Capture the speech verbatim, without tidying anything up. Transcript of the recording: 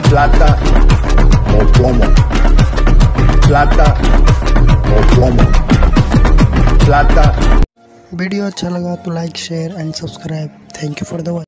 plata o plomo, plata o plomo, plata। Video अच्छा लगा तो like share and subscribe. Thank you for the watch.